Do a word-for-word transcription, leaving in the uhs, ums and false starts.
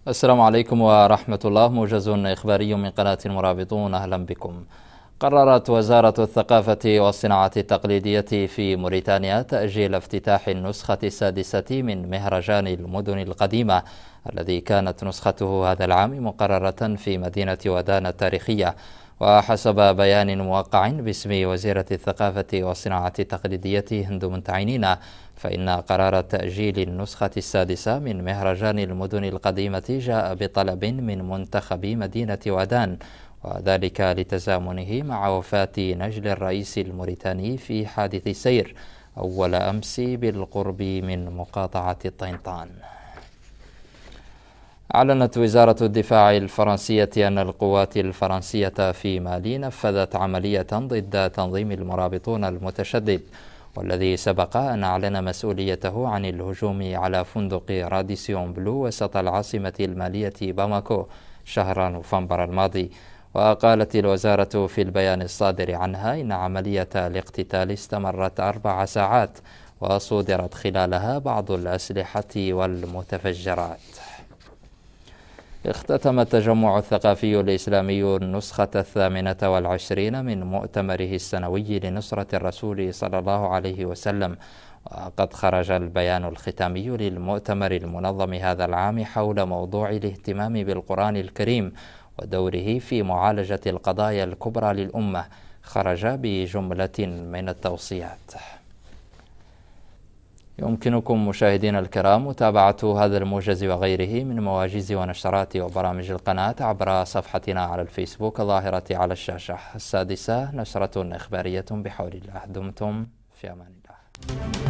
السلام عليكم ورحمة الله. موجز إخباري من قناة المرابطون، أهلا بكم. قررت وزارة الثقافة والصناعة التقليدية في موريتانيا تأجيل افتتاح النسخة السادسة من مهرجان المدن القديمة الذي كانت نسخته هذا العام مقررة في مدينة ودان التاريخية. وحسب بيان موقع باسم وزيرة الثقافة والصناعة التقليدية هند منتعينين، فإن قرار تأجيل النسخة السادسة من مهرجان المدن القديمة جاء بطلب من منتخب مدينة ودان، وذلك لتزامنه مع وفاة نجل الرئيس الموريتاني في حادث سير أول أمس بالقرب من مقاطعة الطينطان. أعلنت وزارة الدفاع الفرنسية أن القوات الفرنسية في مالي نفذت عملية ضد تنظيم المرابطون المتشدد، والذي سبق أن أعلن مسؤوليته عن الهجوم على فندق راديسيون بلو وسط العاصمة المالية باماكو شهر نوفمبر الماضي. وقالت الوزارة في البيان الصادر عنها إن عملية الاقتتال استمرت أربع ساعات، وصودرت خلالها بعض الأسلحة والمتفجرات. اختتم التجمع الثقافي الإسلامي النسخة الثامنة والعشرين من مؤتمره السنوي لنصرة الرسول صلى الله عليه وسلم، وقد خرج البيان الختامي للمؤتمر المنظم هذا العام حول موضوع الاهتمام بالقرآن الكريم ودوره في معالجة القضايا الكبرى للأمة. خرج بجملة من التوصيات. يمكنكم مشاهدينا الكرام متابعة هذا الموجز وغيره من مواجز ونشرات وبرامج القناة عبر صفحتنا على الفيسبوك الظاهرة على الشاشة. السادسة نشرة إخبارية بحول الله. دمتم في أمان الله.